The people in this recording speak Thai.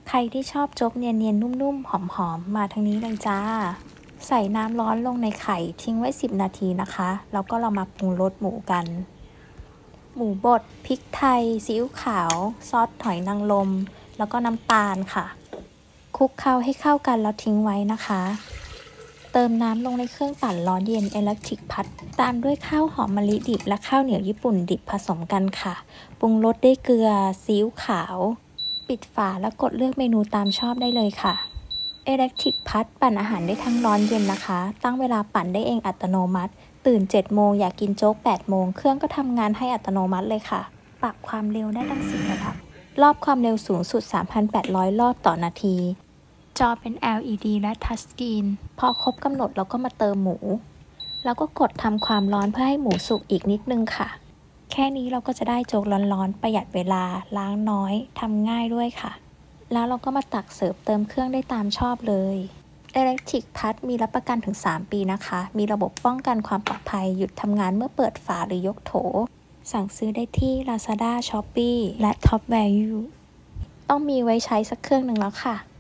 ใครที่ชอบโจ๊กเนียนๆนุ่มๆหอมๆมาทางนี้เลยจ้าใส่น้ำร้อนลงในไข่ทิ้งไว้10 นาทีนะคะแล้วก็เรามาปรุงรสหมูกันหมูบดพริกไทยซีอิ๊วขาวซอสหอยนางรมแล้วก็น้ำตาลค่ะคลุกเคล้าให้เข้ากันแล้วทิ้งไว้นะคะเติมน้ำลงในเครื่องปั่นร้อนเย็น Electric Pot ตามด้วยข้าวหอมมะลิดิบและข้าวเหนียวญี่ปุ่นดิบผสมกันค่ะปรุงรสด้วยเกลือซีอิ๊วขาวปิดฝาแล้วกดเลือกเมนูตามชอบได้เลยค่ะ Electric Pot ปั่นอาหารได้ทั้งร้อนเย็นนะคะตั้งเวลาปั่นได้เองอัตโนมัติตื่น7 โมงอยากกินโจ๊ก8 โมงเครื่องก็ทำงานให้อัตโนมัติเลยค่ะปรับความเร็วได้ตั้ง10 ระดับรอบความเร็วสูงสุด 3,800 รอบต่อนาทีจอเป็น LED และทัชสกรีนพอครบกำหนดเราก็มาเติมหมูแล้วก็กดทำความร้อนเพื่อให้หมูสุกอีกนิดนึงค่ะแค่นี้เราก็จะได้โจ๊กร้อนๆประหยัดเวลาล้างน้อยทำง่ายด้วยค่ะแล้วเราก็มาตักเสิร์ฟเติมเครื่องได้ตามชอบเลย Electric Pot มีรับประกันถึง3 ปีนะคะมีระบบป้องกันความปลอดภัยหยุดทำงานเมื่อเปิดฝาหรือยกโถสั่งซื้อได้ที่ Lazada Shopee และ Top Value ต้องมีไว้ใช้สักเครื่องหนึ่งแล้วค่ะ